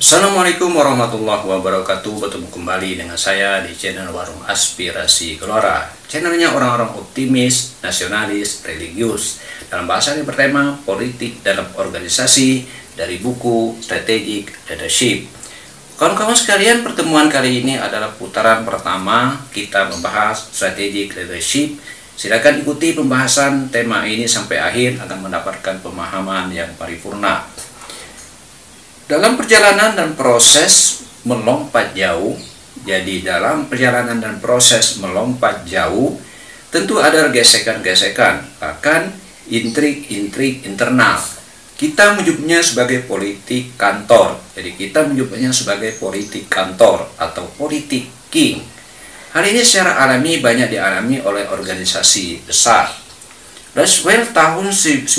Assalamualaikum warahmatullahi wabarakatuh. Bertemu kembali dengan saya di channel Warung Aspirasi Gelora. Channelnya orang-orang optimis, nasionalis, religius. Dalam bahasa yang bertema politik dalam organisasi dari buku Strategic Leadership. Kawan-kawan sekalian, pertemuan kali ini adalah putaran pertama kita membahas Strategic Leadership. Silakan ikuti pembahasan tema ini sampai akhir akan mendapatkan pemahaman yang paripurna. Dalam perjalanan dan proses melompat jauh, jadi dalam perjalanan dan proses melompat jauh, tentu ada gesekan-gesekan, bahkan intrik-intrik internal. Kita menyebutnya sebagai politik kantor, jadi kita menyebutnya sebagai politik kantor atau politik king. Hal ini secara alami banyak dialami oleh organisasi besar. Laswell tahun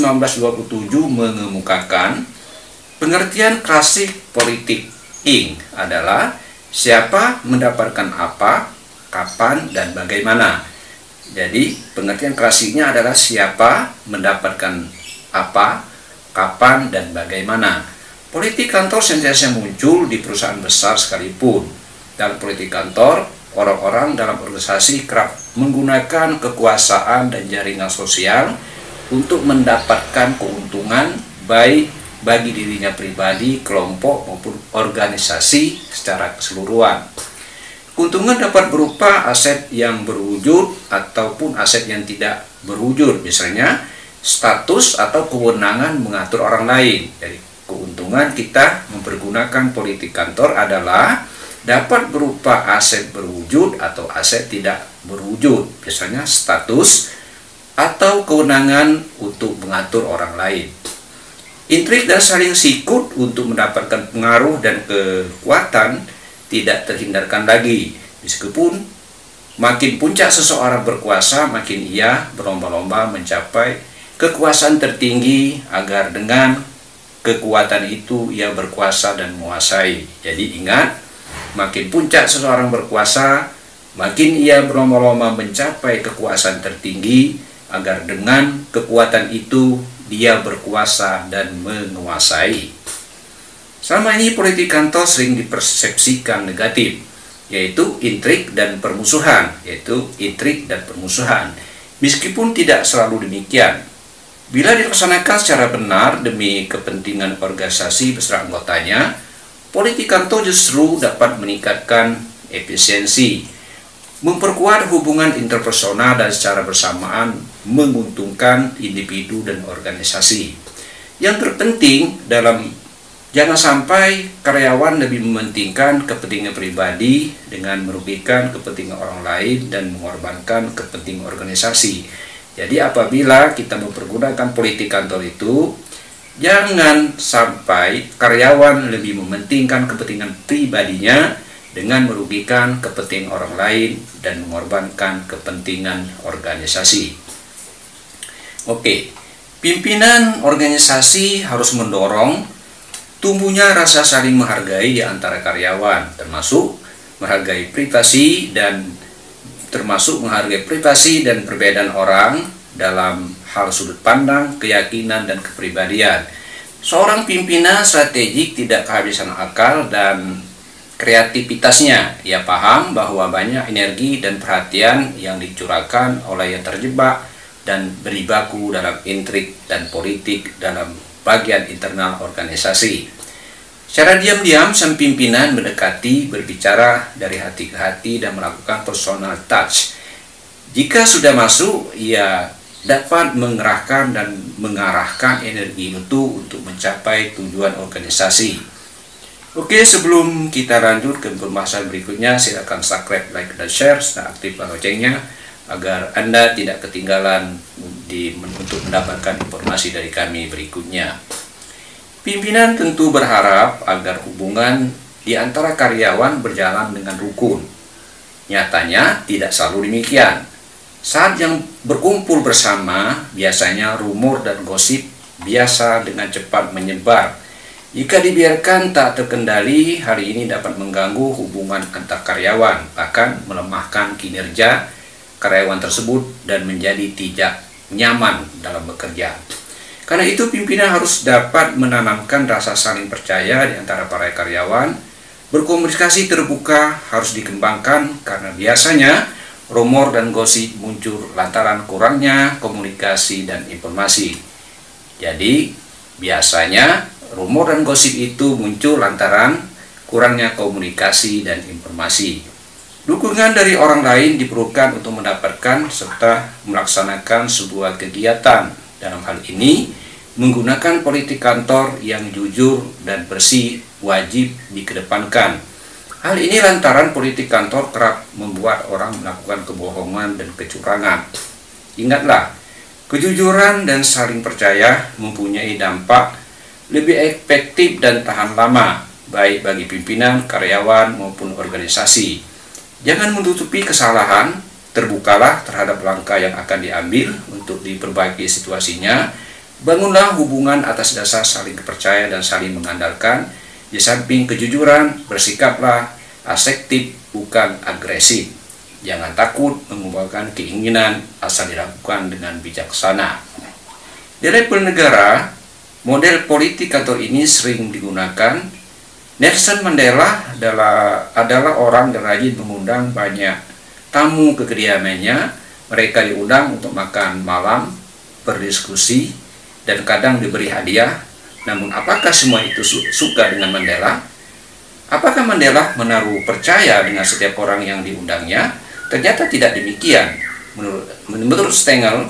1927 mengemukakan pengertian klasik politik king adalah siapa mendapatkan apa, kapan, dan bagaimana. Jadi pengertian klasiknya adalah siapa mendapatkan apa, kapan, dan bagaimana. Politik kantor sentiasa muncul di perusahaan besar sekalipun. Dalam politik kantor, orang-orang dalam organisasi kerap menggunakan kekuasaan dan jaringan sosial untuk mendapatkan keuntungan baik bagi dirinya pribadi, kelompok, maupun organisasi secara keseluruhan. Keuntungan dapat berupa aset yang berwujud ataupun aset yang tidak berwujud, misalnya status atau kewenangan mengatur orang lain. Jadi keuntungan kita mempergunakan politik kantor adalah dapat berupa aset berwujud atau aset tidak berwujud, misalnya status atau kewenangan untuk mengatur orang lain. Intrik dan saling sikut untuk mendapatkan pengaruh dan kekuatan tidak terhindarkan lagi. Meskipun makin puncak seseorang berkuasa, makin ia berlomba-lomba mencapai kekuasaan tertinggi agar dengan kekuatan itu ia berkuasa dan menguasai. Jadi ingat, makin puncak seseorang berkuasa, makin ia berlomba-lomba mencapai kekuasaan tertinggi agar dengan kekuatan itu dia berkuasa dan menguasai. Selama ini politik kantor sering dipersepsikan negatif, yaitu intrik dan permusuhan, Meskipun tidak selalu demikian. Bila dilaksanakan secara benar demi kepentingan organisasi beserta anggotanya, politik kantor justru dapat meningkatkan efisiensi, memperkuat hubungan interpersonal dan secara bersamaan menguntungkan individu dan organisasi. Yang terpenting jangan sampai karyawan lebih mementingkan kepentingan pribadi dengan merugikan kepentingan orang lain dan mengorbankan kepentingan organisasi. Jadi apabila kita mempergunakan politik kantor itu, jangan sampai karyawan lebih mementingkan kepentingan pribadinya dengan merugikan kepentingan orang lain dan mengorbankan kepentingan organisasi. Oke, pimpinan organisasi harus mendorong tumbuhnya rasa saling menghargai di antara karyawan, termasuk menghargai privasi dan perbedaan orang dalam hal sudut pandang, keyakinan, dan kepribadian. Seorang pimpinan strategik tidak kehabisan akal dan kreativitasnya. Ia paham bahwa banyak energi dan perhatian yang dicurahkan oleh yang terjebak dan berjibaku dalam intrik dan politik dalam bagian internal organisasi. Secara diam-diam, sang pimpinan mendekati, berbicara dari hati ke hati dan melakukan personal touch. Jika sudah masuk, ia dapat mengerahkan dan mengarahkan energi itu untuk mencapai tujuan organisasi. Oke, sebelum kita lanjut ke pembahasan berikutnya, silakan subscribe, like, dan share, serta aktifkan loncengnya agar Anda tidak ketinggalan untuk mendapatkan informasi dari kami berikutnya. Pimpinan tentu berharap agar hubungan di antara karyawan berjalan dengan rukun. Nyatanya tidak selalu demikian. Saat yang berkumpul bersama, biasanya rumor dan gosip biasa dengan cepat menyebar. Jika dibiarkan tak terkendali, hal ini dapat mengganggu hubungan antar karyawan, bahkan melemahkan kinerja karyawan tersebut dan menjadi tidak nyaman dalam bekerja. Karena itu pimpinan harus dapat menanamkan rasa saling percaya di antara para karyawan. Berkomunikasi terbuka harus dikembangkan karena biasanya rumor dan gosip muncul lantaran kurangnya komunikasi dan informasi. Jadi biasanya rumor dan gosip itu muncul lantaran kurangnya komunikasi dan informasi. Dukungan dari orang lain diperlukan untuk mendapatkan serta melaksanakan sebuah kegiatan. Dalam hal ini, menggunakan politik kantor yang jujur dan bersih wajib dikedepankan. Hal ini lantaran politik kantor kerap membuat orang melakukan kebohongan dan kecurangan. Ingatlah, kejujuran dan saling percaya mempunyai dampak lebih efektif dan tahan lama, baik bagi pimpinan, karyawan, maupun organisasi. Jangan menutupi kesalahan, terbukalah terhadap langkah yang akan diambil untuk diperbaiki situasinya. Bangunlah hubungan atas dasar saling percaya dan saling mengandalkan. Di samping kejujuran, bersikaplah asertif bukan agresif. Jangan takut mengungkapkan keinginan asal dilakukan dengan bijaksana. Di level negara, model politik kantor ini sering digunakan. Nelson Mandela adalah orang yang rajin mengundang banyak tamu ke kediamannya. Mereka diundang untuk makan malam, berdiskusi, dan kadang diberi hadiah. Namun apakah semua itu suka dengan Mandela? Apakah Mandela menaruh percaya dengan setiap orang yang diundangnya? Ternyata tidak demikian. Menurut Stengel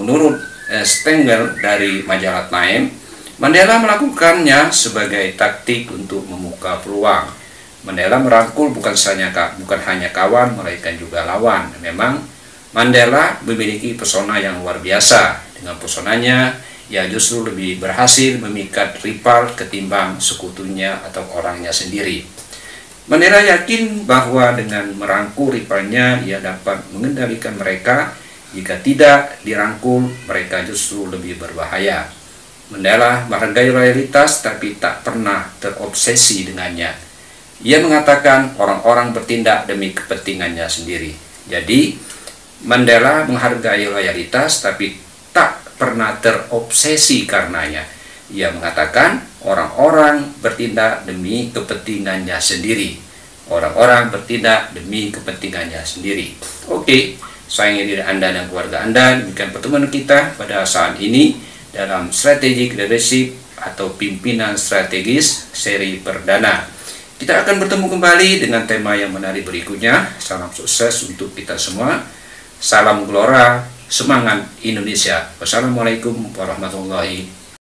dari majalah Time, Mandela melakukannya sebagai taktik untuk membuka peluang. Mandela merangkul bukan hanya kawan, melainkan juga lawan. Memang Mandela memiliki pesona yang luar biasa. Dengan pesonanya, ia justru lebih berhasil memikat rival ketimbang sekutunya atau orangnya sendiri. Mandela yakin bahwa dengan merangkul rivalnya, ia dapat mengendalikan mereka. Jika tidak dirangkul, mereka justru lebih berbahaya. Mandela menghargai loyalitas tapi tak pernah terobsesi dengannya. Ia mengatakan orang-orang bertindak demi kepentingannya sendiri. Jadi, Mandela menghargai loyalitas tapi tak pernah terobsesi karenanya. Ia mengatakan orang-orang bertindak demi kepentingannya sendiri. Orang-orang bertindak demi kepentingannya sendiri. Oke, sayangi diri Anda dan keluarga Anda. Demikian pertemuan kita pada saat ini dalam Strategic Leadership atau Pimpinan Strategis seri perdana. Kita akan bertemu kembali dengan tema yang menarik berikutnya. Salam sukses untuk kita semua. Salam Gelora, semangat Indonesia. Wassalamualaikum warahmatullahi wabarakatuh.